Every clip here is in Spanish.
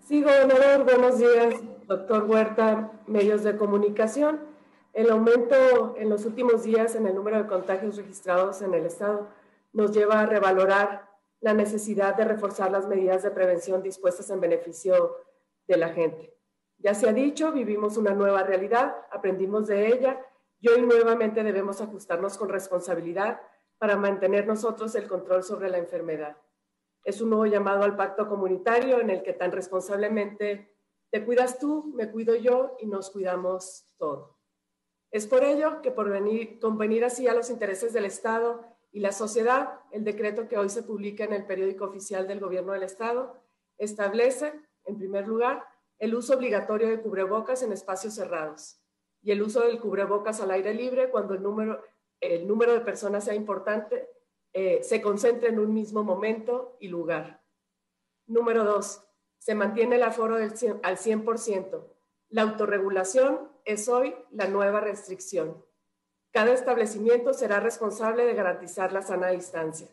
Sí, gobernador, buenos días. Doctor Huerta, medios de comunicación. El aumento en los últimos días en el número de contagios registrados en el estado nos lleva a revalorar la necesidad de reforzar las medidas de prevención dispuestas en beneficio de la gente. Ya se ha dicho, vivimos una nueva realidad, aprendimos de ella y hoy nuevamente debemos ajustarnos con responsabilidad para mantener nosotros el control sobre la enfermedad. Es un nuevo llamado al pacto comunitario en el que tan responsablemente te cuidas tú, me cuido yo y nos cuidamos todos. Es por ello que por convenir así a los intereses del Estado y la sociedad, el decreto que hoy se publica en el periódico oficial del Gobierno del Estado establece, en primer lugar, el uso obligatorio de cubrebocas en espacios cerrados y el uso del cubrebocas al aire libre cuando el número de personas sea importante, se concentre en un mismo momento y lugar. Número 2. Se mantiene el aforo al 100%. La autorregulación es hoy la nueva restricción. Cada establecimiento será responsable de garantizar la sana distancia.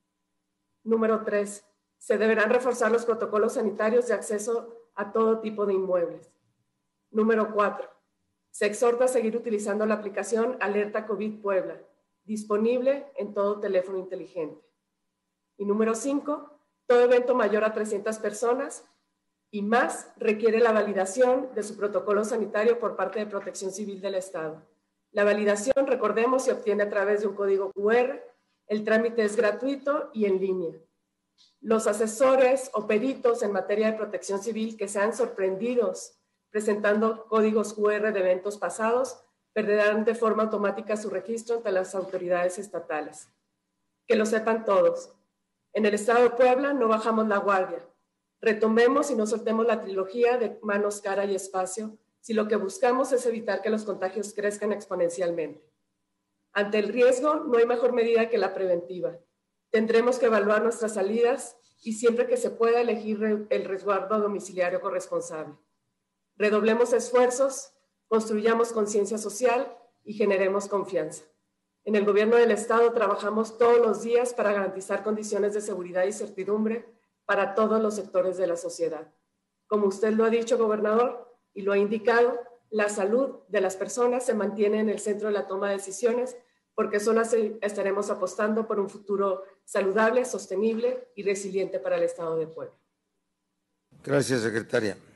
Número 3. Se deberán reforzar los protocolos sanitarios de acceso a todo tipo de inmuebles. Número 4. Se exhorta a seguir utilizando la aplicación Alerta COVID Puebla, disponible en todo teléfono inteligente. Y número 5, todo evento mayor a 300 personas y más requiere la validación de su protocolo sanitario por parte de Protección Civil del Estado. La validación, recordemos, se obtiene a través de un código QR, el trámite es gratuito y en línea. Los asesores o peritos en materia de protección civil que sean sorprendidos presentando códigos QR de eventos pasados perderán de forma automática su registro ante las autoridades estatales. Que lo sepan todos. En el estado de Puebla no bajamos la guardia. Retomemos y no soltemos la trilogía de manos, cara y espacio si lo que buscamos es evitar que los contagios crezcan exponencialmente. Ante el riesgo no hay mejor medida que la preventiva. Tendremos que evaluar nuestras salidas y siempre que se pueda elegir el resguardo domiciliario corresponsable. Redoblemos esfuerzos, construyamos conciencia social y generemos confianza. En el gobierno del estado trabajamos todos los días para garantizar condiciones de seguridad y certidumbre para todos los sectores de la sociedad. Como usted lo ha dicho, gobernador, y lo ha indicado, la salud de las personas se mantiene en el centro de la toma de decisiones porque solo así estaremos apostando por un futuro saludable, sostenible y resiliente para el estado de Puebla. Gracias, secretaria.